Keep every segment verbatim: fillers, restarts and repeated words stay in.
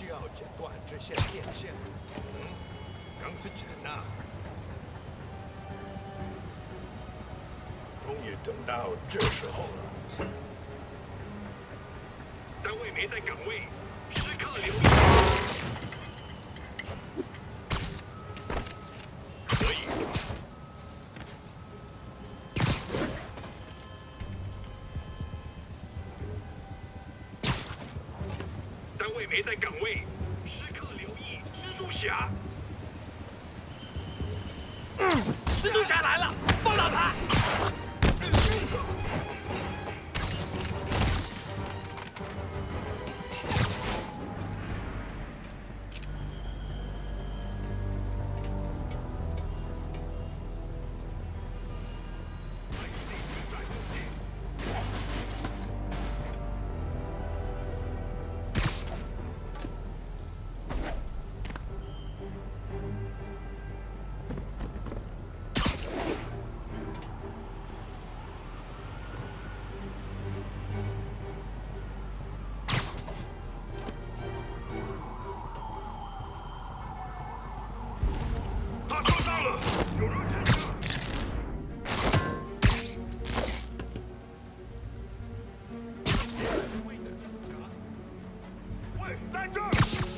要剪断支线电线。嗯，刚是剪呐。终于等到这时候了。单位没在岗位，时刻留意。可以。单位没在岗位，时刻留意蜘蛛侠。嗯，蜘蛛侠来了，放倒他！有人支持。喂，在这儿！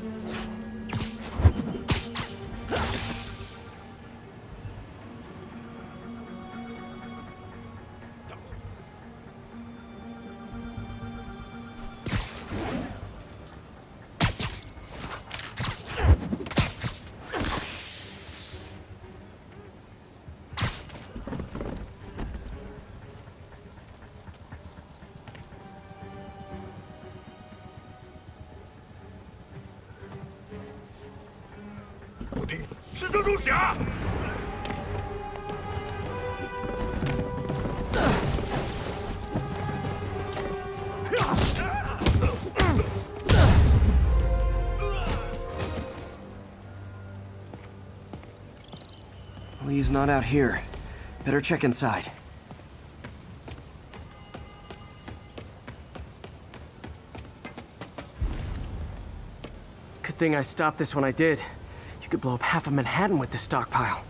我听，是蜘蛛侠！ Lee's not out here. Better check inside. Good thing I stopped this when I did. You could blow up half of Manhattan with this stockpile.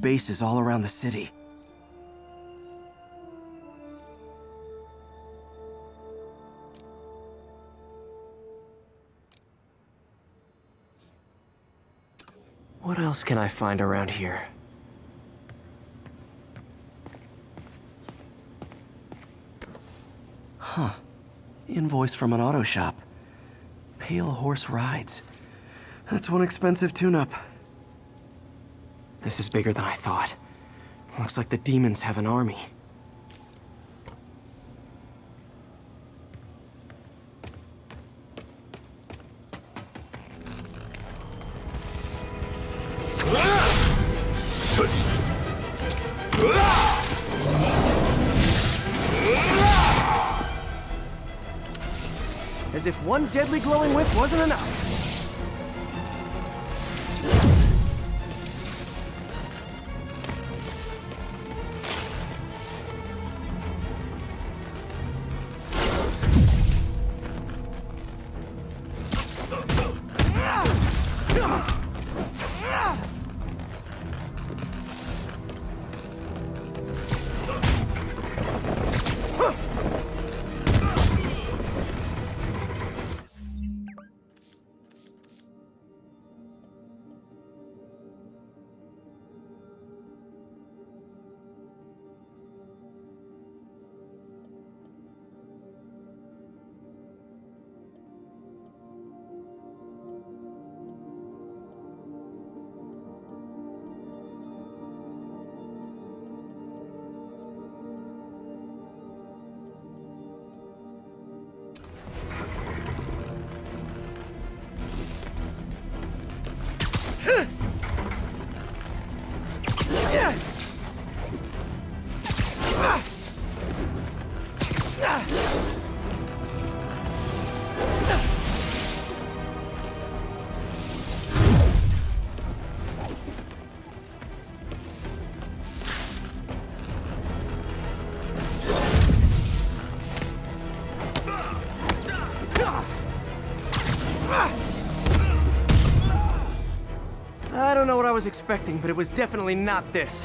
have bases all around the city. What else can I find around here? Huh. Invoice from an auto shop. Pale Horse Rides. That's one expensive tune-up. This is bigger than I thought. Looks like the demons have an army. As if one deadly glowing whip wasn't enough. I don't know what I was expecting, but it was definitely not this.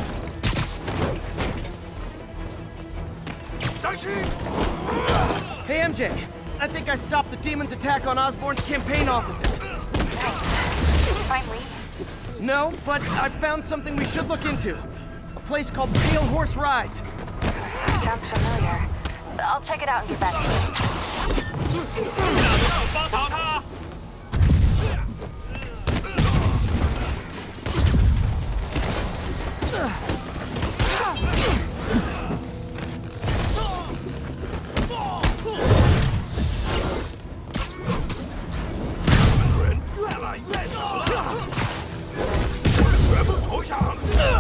Hey, M J. I think I stopped the demon's attack on Osborn's campaign offices. Nice. Did you find Lee? No, but I found something we should look into. A place called Pale Horse Rides. Sounds familiar. I'll check it out and get back to you. 帮忙他！ 人越来越少了，全部投降！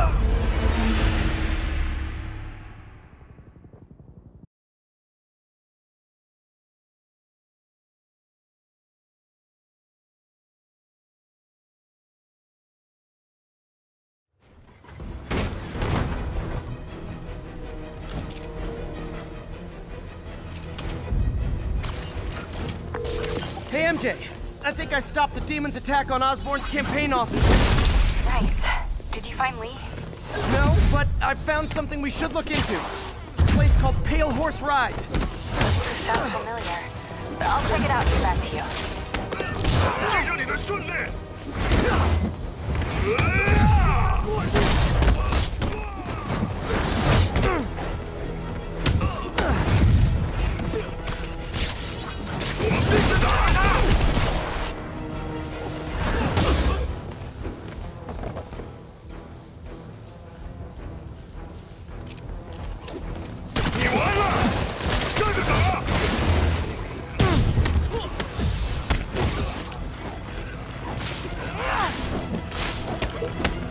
Hey, M J. I think I stopped the demon's attack on Osborn's campaign office. Nice. Did you find Lee? No, but I found something we should look into. A place called Pale Horse Rides. Sounds familiar. I'll check it out and get back to you. 这是你的训练。 Nice.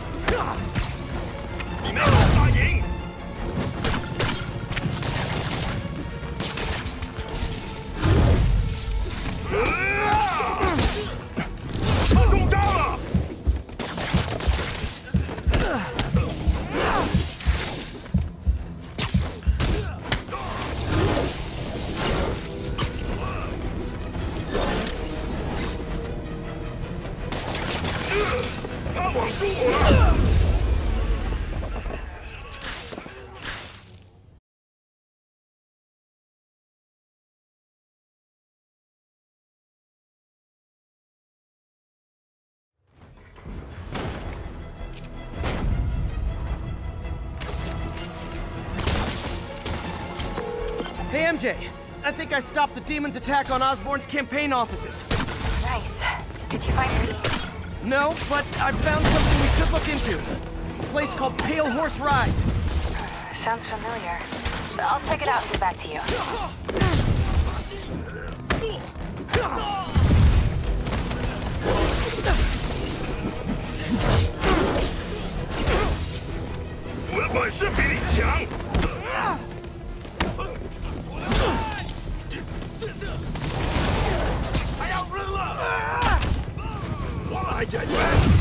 Hey, M J. I think I stopped the demon's attack on Osborn's campaign offices. Nice. Did you find any? No, but I found something we should look into. A place called Pale Horse Rides. Sounds familiar. I'll check it out and get back to you. 我的本事比你强。还要扔了！我来解决。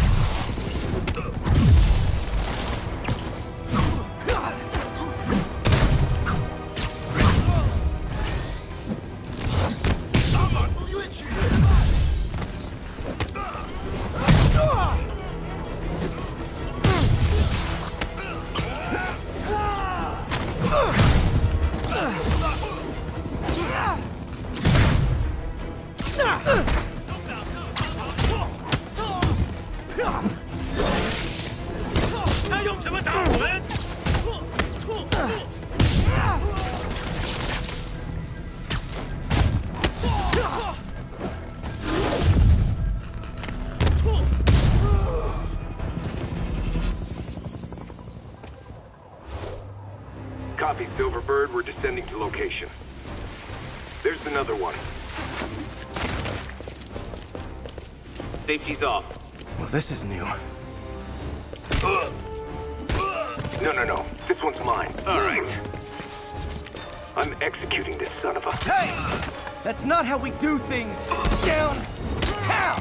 他用什么打我们？ Copy, Silverbird. We're descending to location. There's another one. Safety's off. Well, this is new. No, no, no. This one's mine. All right. I'm executing this son of a... Hey! That's not how we do things! Down! Down!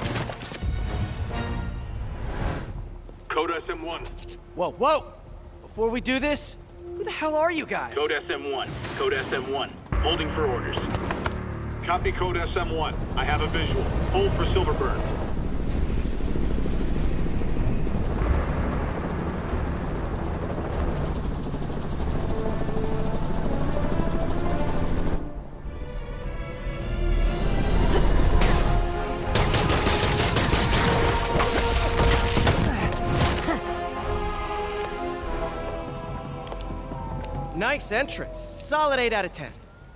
Code S M one. Whoa, whoa! Before we do this, who the hell are you guys? Code S M one. Code S M one. Holding for orders. Copy Code S M one. I have a visual. Hold for Silverbird. Nice entrance. Solid eight out of ten.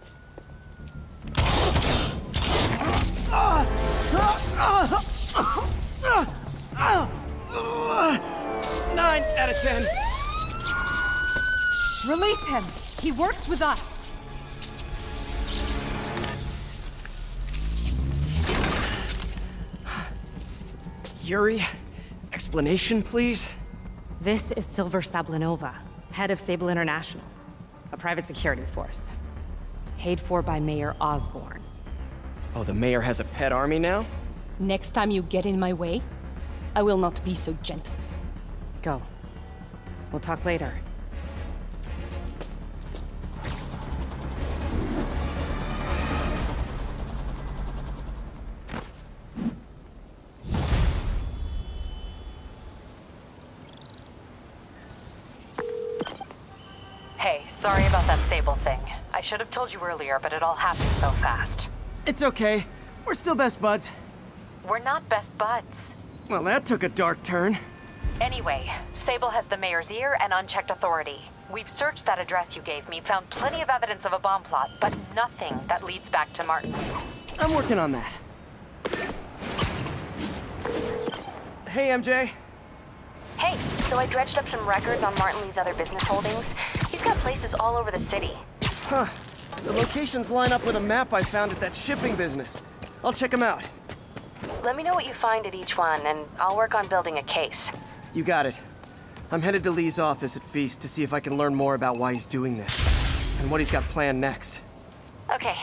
nine out of ten. Release him. He works with us. Yuri, explanation, please? This is Silver Sablinova, head of Sable International, a private security force. Paid for by Mayor Osborn. Oh, the mayor has a pet army now? Next time you get in my way, I will not be so gentle. Go. We'll talk later. Hey, sorry about that Sable thing. I should have told you earlier, but it all happened so fast. It's okay. We're still best buds. We're not best buds. Well, that took a dark turn. Anyway, Sable has the mayor's ear and unchecked authority. We've searched that address you gave me, found plenty of evidence of a bomb plot, but nothing that leads back to Martin. I'm working on that. Hey, M J. Hey, so I dredged up some records on Martin Lee's other business holdings. He's got places all over the city. Huh. The locations line up with a map I found at that shipping business. I'll check them out. Let me know what you find at each one, and I'll work on building a case. You got it. I'm headed to Lee's office at Feast to see if I can learn more about why he's doing this, and what he's got planned next. Okay.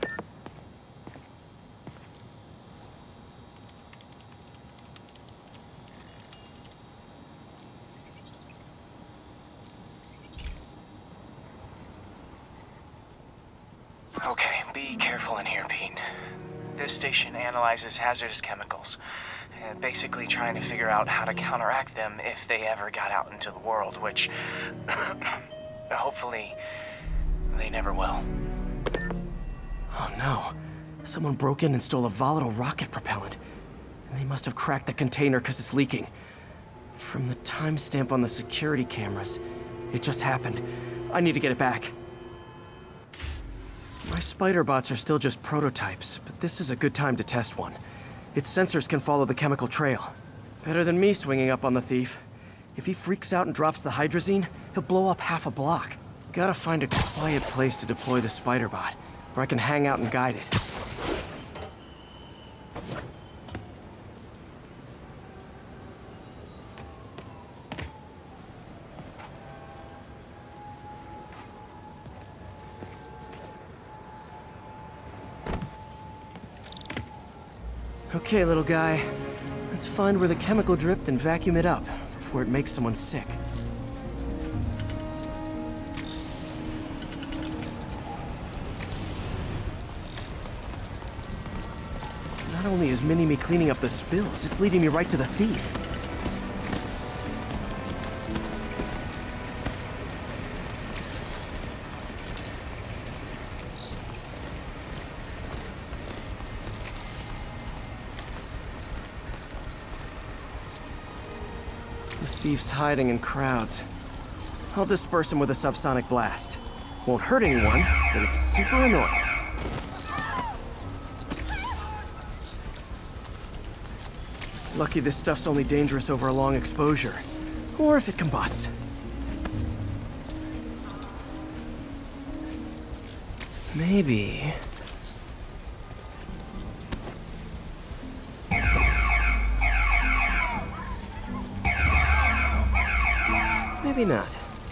Okay, be careful in here, Pete. This station analyzes hazardous chemicals, and basically trying to figure out how to counteract them if they ever got out into the world, which hopefully they never will. Oh no. Someone broke in and stole a volatile rocket propellant. And they must have cracked the container because it's leaking. From the timestamp on the security cameras, it just happened. I need to get it back. My spider bots are still just prototypes, but this is a good time to test one. Its sensors can follow the chemical trail. Better than me swinging up on the thief. If he freaks out and drops the hydrazine, he'll blow up half a block. Gotta find a quiet place to deploy the spider bot, where I can hang out and guide it. Okay, little guy. Let's find where the chemical dripped and vacuum it up before it makes someone sick. Not only is Mini-Me cleaning up the spills, it's leading me right to the thief. The thief's hiding in crowds. I'll disperse him with a subsonic blast. Won't hurt anyone, but it's super annoying. Lucky this stuff's only dangerous over a long exposure. Or if it combusts. Maybe... Maybe not.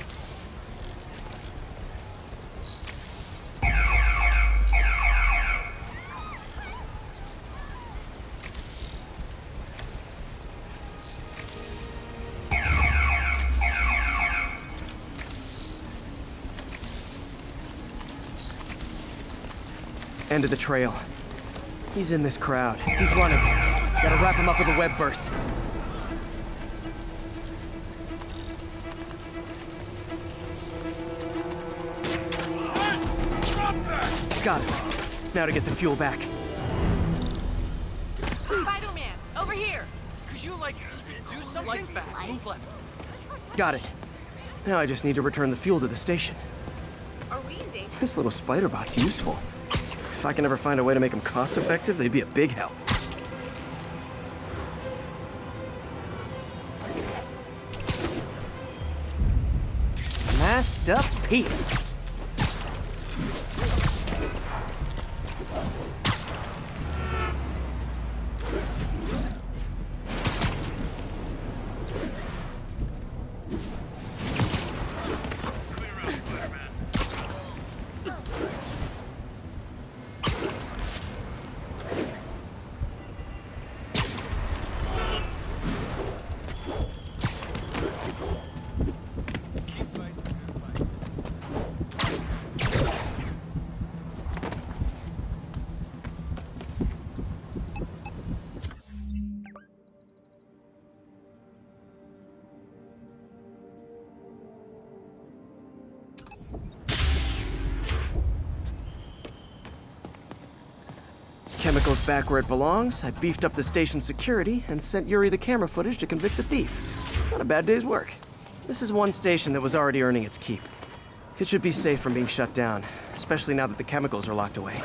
End of the trail. He's in this crowd. He's running. Gotta wrap him up with a web burst. Got it. Now to get the fuel back. Spider-Man, over here! Could you, like, do something? Lights back. Move left. Got it. Now I just need to return the fuel to the station. Are we in danger? This little spider bot's useful. If I can ever find a way to make them cost-effective, they'd be a big help. Masked up piece. Chemicals back where it belongs. I beefed up the station's security and sent Yuri the camera footage to convict the thief. Not a bad day's work. This is one station that was already earning its keep. It should be safe from being shut down, especially now that the chemicals are locked away.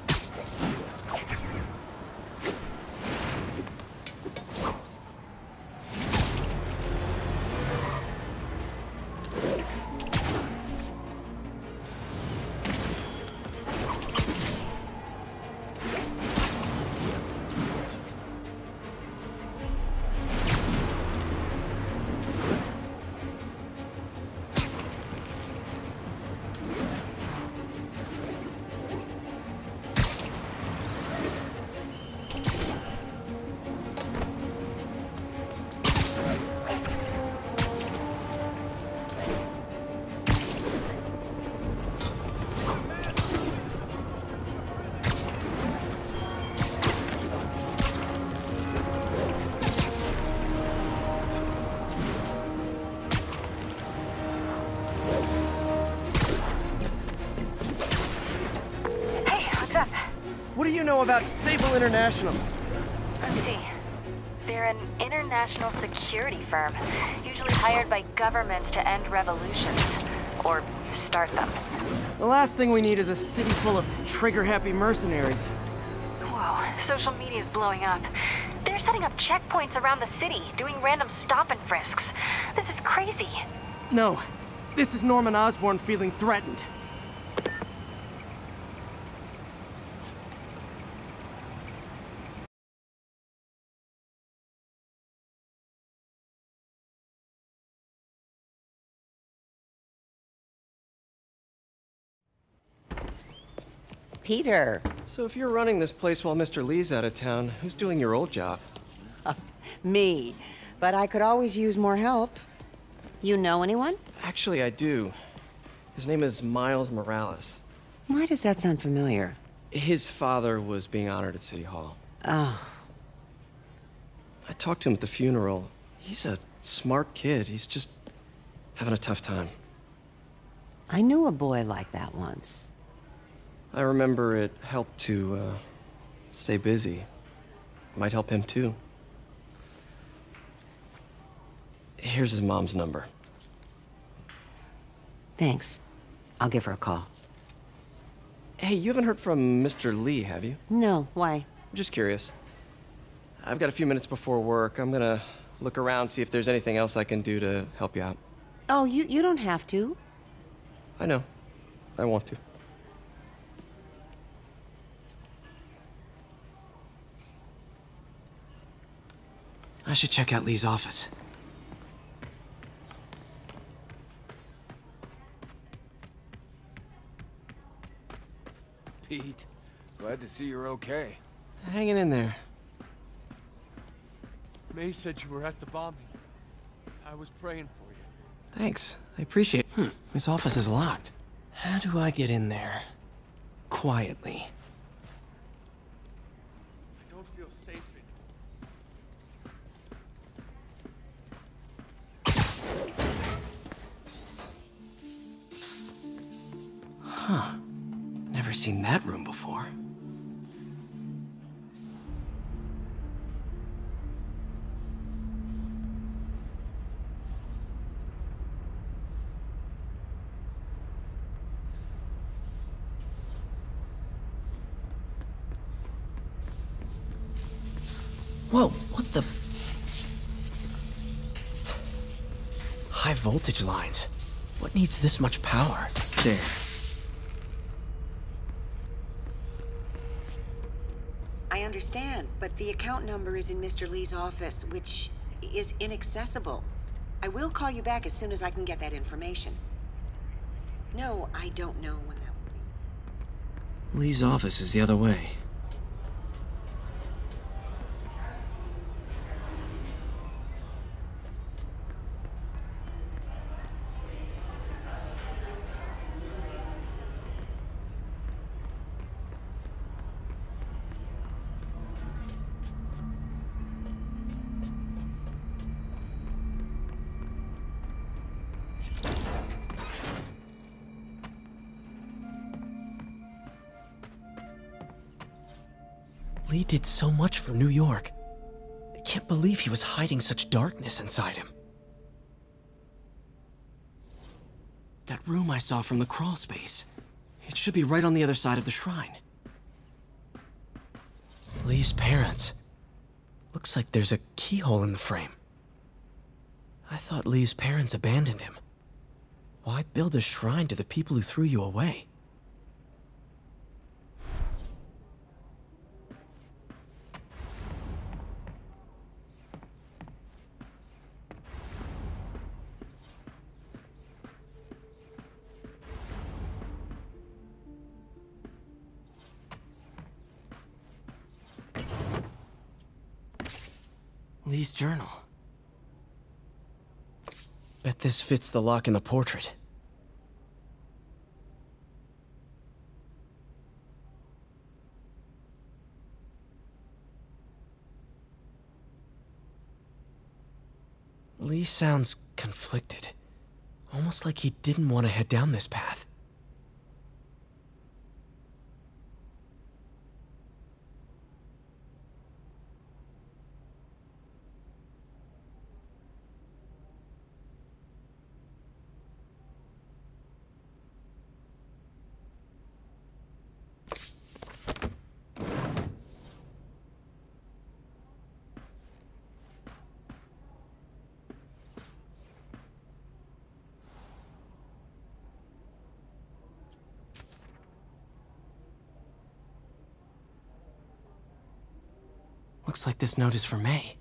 What do you know about Sable International? Let's see. They're an international security firm, usually hired by governments to end revolutions. or start them. The last thing we need is a city full of trigger-happy mercenaries. Whoa, social media is blowing up. They're setting up checkpoints around the city, doing random stop and frisks. This is crazy. No, this is Norman Osborn feeling threatened. Peter. So if you're running this place while Mister Lee's out of town, who's doing your old job? Me. But I could always use more help. You know anyone? Actually, I do. His name is Miles Morales. Why does that sound familiar? His father was being honored at City Hall. Oh. I talked to him at the funeral. He's a smart kid. He's just having a tough time. I knew a boy like that once. I remember it helped to, uh, stay busy. Might help him, too. Here's his mom's number. Thanks. I'll give her a call. Hey, you haven't heard from Mister Lee, have you? No, why? I'm just curious. I've got a few minutes before work. I'm gonna look around, see if there's anything else I can do to help you out. Oh, you, you don't have to. I know. I want to. I should check out Lee's office. Pete, glad to see you're okay. Hanging in there. May said you were at the bombing. I was praying for you. Thanks. I appreciate it. Hmm. His office is locked. How do I get in there? Quietly. I don't feel safe in Huh. Never seen that room before. Whoa, what the? High voltage lines. What needs this much power? There. I understand, but the account number is in Mister Lee's office, which is inaccessible. I will call you back as soon as I can get that information. No, I don't know when that will be. Lee's office is the other way. Lee did so much for New York. I can't believe he was hiding such darkness inside him. That room I saw from the crawl space. It should be right on the other side of the shrine. Lee's parents. Looks like there's a keyhole in the frame. I thought Lee's parents abandoned him. Why build a shrine to the people who threw you away? Lee's journal. Bet this fits the lock in the portrait. Lee sounds conflicted. Almost like he didn't want to head down this path. Looks like this note is for May.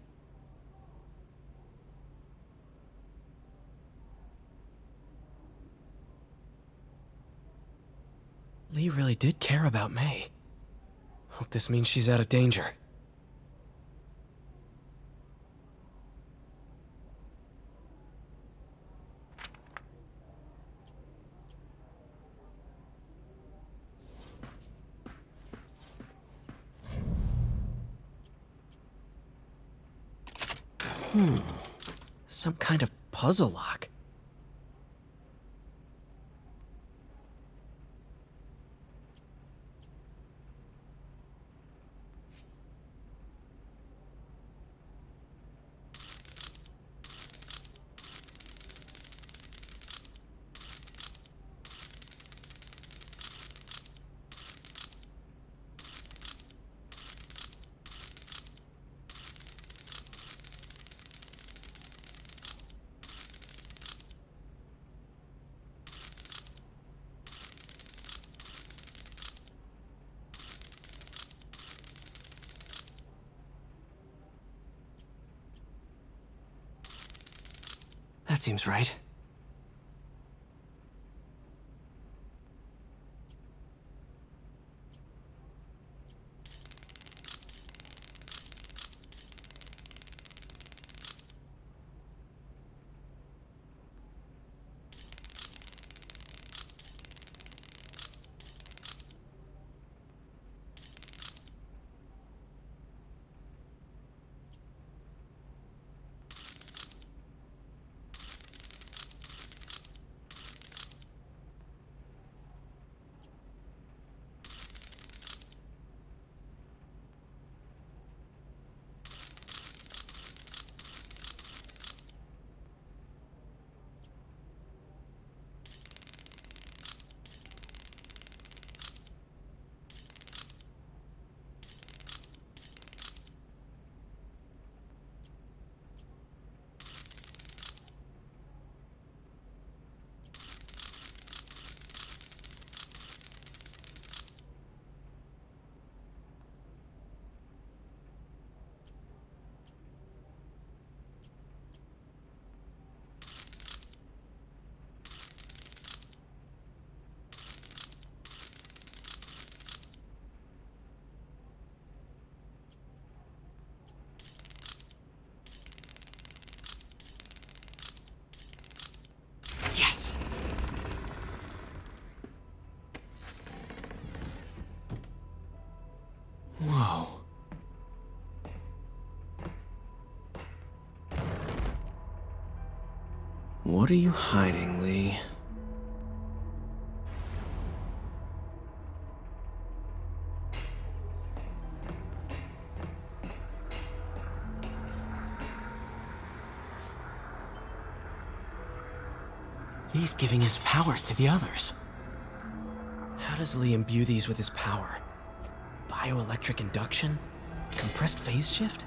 Lee really did care about May. Hope this means she's out of danger. Hmm. Some kind of puzzle lock. That seems right. Yes! Whoa. What are you hiding, Lee? Lee's giving his powers to the others. How does Lee imbue these with his power? Bioelectric induction? Compressed phase shift?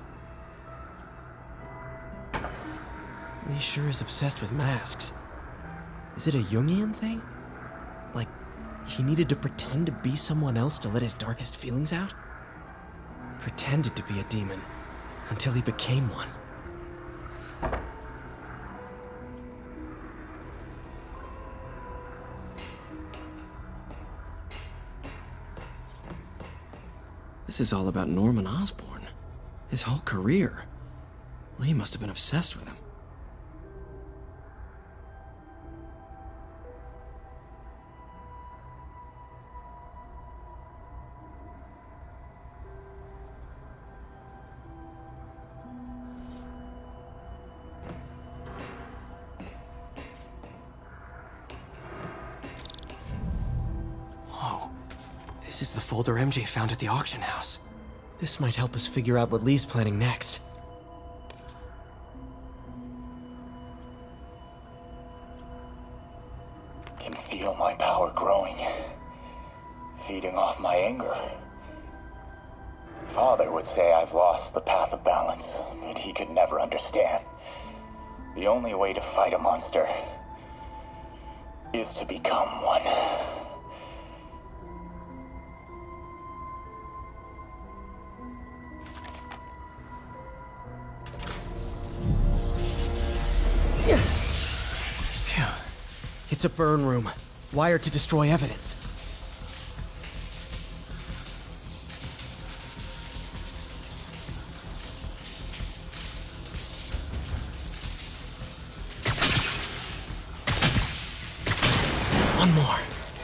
Lee sure is obsessed with masks. Is it a Jungian thing? Like, he needed to pretend to be someone else to let his darkest feelings out? Pretended to be a demon, until he became one. This is all about Norman Osborn. His whole career. Lee must have been obsessed with him. This is the folder M J found at the auction house. This might help us figure out what Lee's planning next. Can feel my power growing, feeding off my anger. Father would say I've lost the path of balance, but he could never understand. The only way to fight a monster is to become one. a burn room, wired to destroy evidence. One more.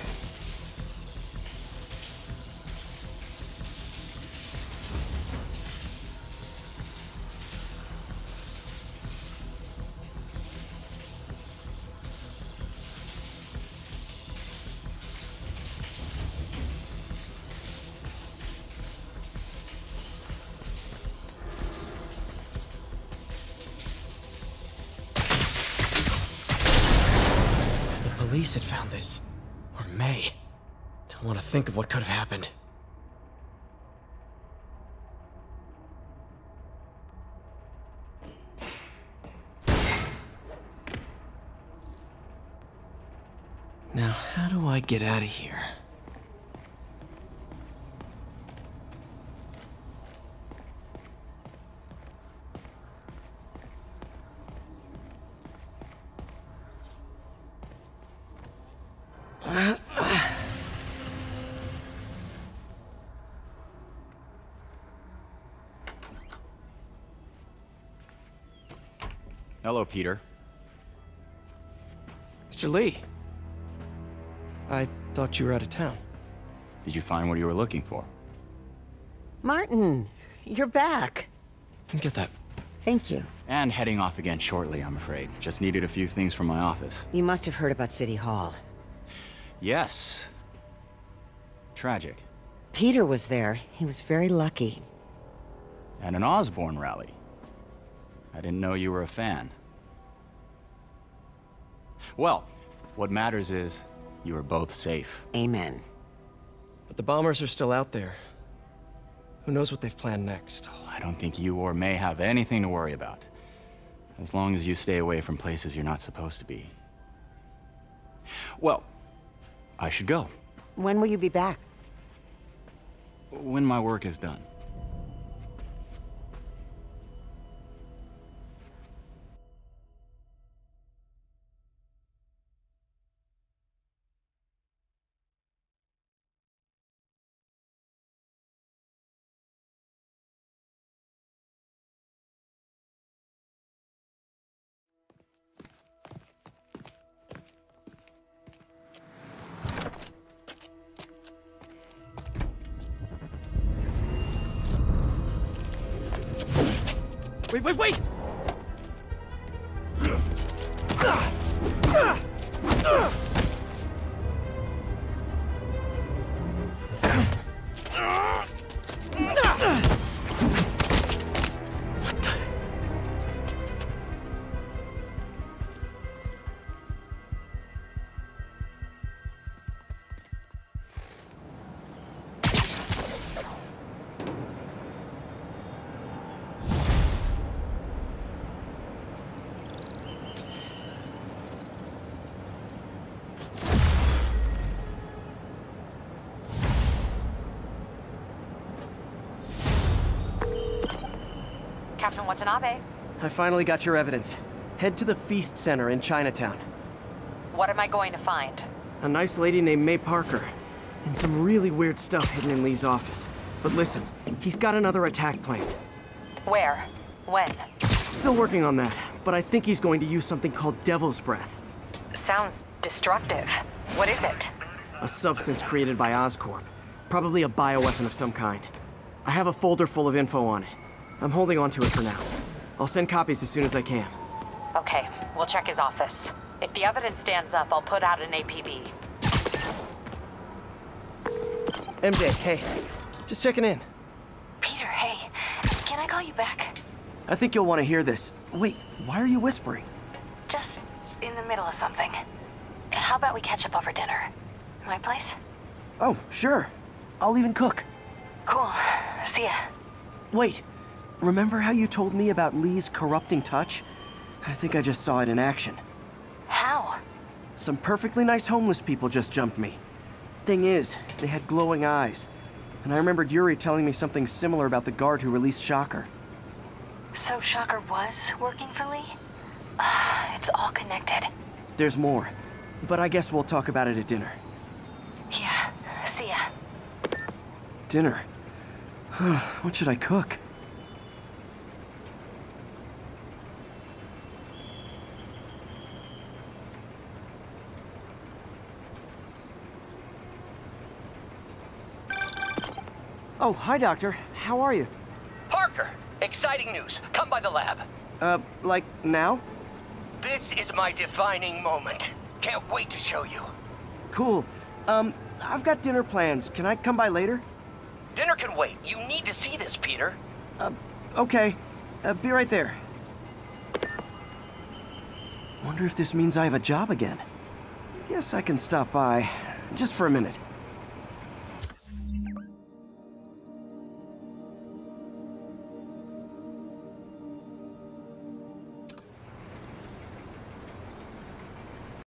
Police had found this. Or May. Don't want to think of what could have happened. Now, how do I get out of here? Hello, Peter. Mister Lee. I thought you were out of town. Did you find what you were looking for? Martin, you're back. Get that. Thank you. And heading off again shortly, I'm afraid. Just needed a few things from my office. You must have heard about City Hall. Yes. Tragic. Peter was there. He was very lucky. And an Osborn rally. I didn't know you were a fan. Well, what matters is you are both safe. Amen. But the bombers are still out there. Who knows what they've planned next? I don't think you or May have anything to worry about. As long as you stay away from places you're not supposed to be. Well, I should go. When will you be back? When my work is done. Wait, wait, wait! Captain Watanabe. I finally got your evidence. Head to the Feast Center in Chinatown. What am I going to find? A nice lady named May Parker. And some really weird stuff hidden in Lee's office. But listen, he's got another attack planned. Where? When? Still working on that, but I think he's going to use something called Devil's Breath. Sounds destructive. What is it? A substance created by Oscorp. Probably a bioweapon of some kind. I have a folder full of info on it. I'm holding on to it for now. I'll send copies as soon as I can. Okay, we'll check his office. If the evidence stands up, I'll put out an A P B. M J, hey. Just checking in. Peter, hey. Can I call you back? I think you'll want to hear this. Wait, why are you whispering? Just in the middle of something. How about we catch up over dinner? My place? Oh, sure. I'll even cook. Cool. See ya. Wait. Remember how you told me about Lee's corrupting touch? I think I just saw it in action. How? Some perfectly nice homeless people just jumped me. Thing is, they had glowing eyes. And I remembered Yuri telling me something similar about the guard who released Shocker. So Shocker was working for Lee? It's all connected. There's more. but I guess we'll talk about it at dinner. Yeah, see ya. Dinner? What should I cook? Oh, hi, Doctor. How are you? Parker, exciting news. Come by the lab. Uh, like now? This is my defining moment. Can't wait to show you. Cool. Um, I've got dinner plans. Can I come by later? Dinner can wait. You need to see this, Peter. Uh, okay. Uh, be right there. Wonder if this means I have a job again. Guess I can stop by. Just for a minute.